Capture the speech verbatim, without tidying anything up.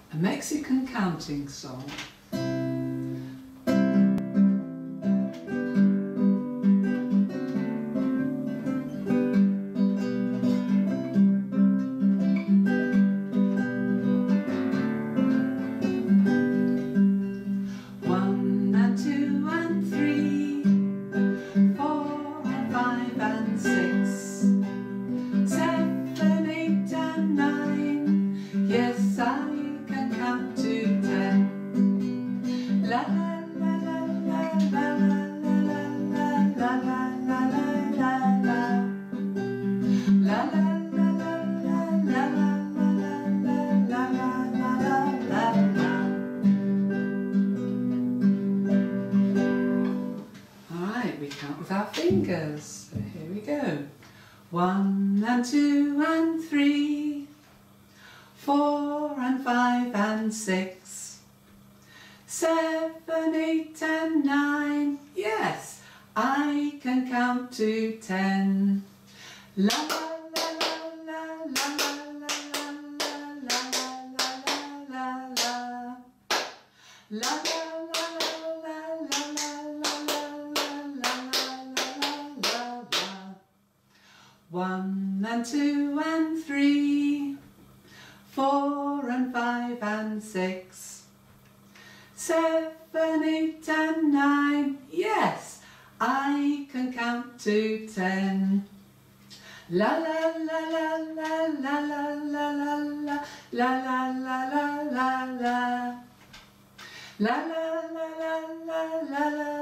A Mexican counting song. One and two and three, four and five and six, seven, eight and nine. Yes, I can count to ten. La la la la la la la la la la la la la. La la la la la la la la la la la la. Alright, we count with our fingers. So here we go. One and two and three, four and five and six, seven, eight and nine. Yes, I can count to ten. La la la la la la la la la la la la. La la la la la la la la la la la. One and two and three, four and five and six, seven, eight and nine. Yes, I can count to ten. La la la la la la la la la la la la la la la. La la la la la la la.